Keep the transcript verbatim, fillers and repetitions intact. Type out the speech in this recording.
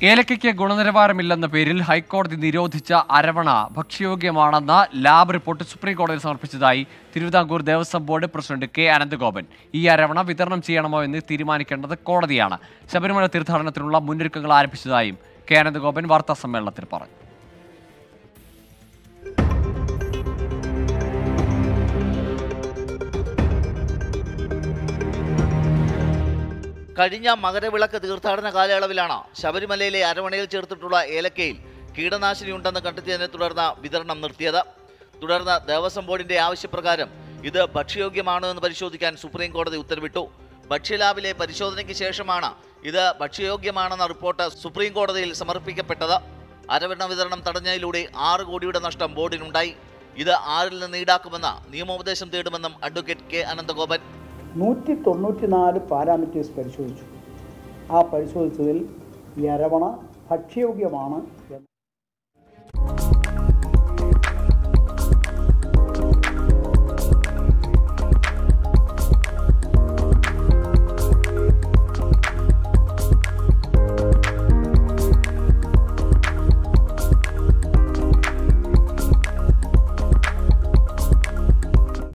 ഏലക്കയ്ക്ക് ഗുണനിലവാരമില്ലെന്ന പേരിൽ ഹൈക്കോടതി നിരോധിച്ച അരവണ ഭക്ഷ്യയോഗ്യമാണെന്ന ലാബ് റിപ്പോർട്ട് സുപ്രീം കോടതിയിൽ സമർപ്പിച്ചതായി Thiruvithamkoor Devaswom board president K Ananthagopan. ഈ അരവണ വിതരണം ചെയ്യണമോ എന്ന് തീരുമാനിക്കേണ്ടത് കോടതിയാണ്. ശബരിമല തീർത്ഥാടനത്തിനുള്ള മുന്നൊരുക്കങ്ങൾ ആരംഭിച്ചതായും കെ അനന്തഗോപൻ വാർത്താ സമ്മേളനത്തിൽ പറഞ്ഞു. കഴിഞ്ഞ മകരവിളക്ക് തീർത്ഥാടന കാലയളവിലാണ് ശബരിമലയിലെ അരവണയിൽ ചേർത്തിട്ടുള്ള ഏലക്കയിൽ കീടനാശിനിയുണ്ടെന്ന് കണ്ടെത്തിയതിനെ തുടർന്ന് വിതരണം നിർത്തിയത്. തുടർന്ന് ദേവസ്വം ബോർഡിന്റെ ആവശ്യപ്രകാരം ഇത് ഭക്ഷ്യയോഗ്യമാണോ എന്ന് പരിശോധിക്കാൻ സുപ്രീം കോടതി ഉത്തരവിട്ടു. ഭക്ഷ്യലാബിലെ പരിശോധനയ്ക്ക് ശേഷമാണ് ഇത് ഭക്ഷ്യയോഗ്യമാണെന്ന റിപ്പോർട്ട് സുപ്രീം കോടതിയിൽ സമർപ്പിക്കപ്പെട്ടത്. അരവണ വിതരണം തടഞ്ഞതിലൂടെ ആറ് കോടിയുടെ നഷ്ടം ബോർഡിനുണ്ടായി. ഇത് ആരിൽ നിന്ന് ഈടാക്കുമെന്ന് നിയമോപദേശം തേടുമെന്നും അഡ്വക്കേറ്റ് കെ അനന്തഗോപൻ. നൂറ്റി തൊണ്ണൂറ്റി നാല് പാരാമീറ്റേഴ്സ് പരിശോധിച്ചു. ആ പരിശോധിച്ചതിൽ ഈ അരവണ ഭക്ഷ്യയോഗ്യമാണ് എന്ന്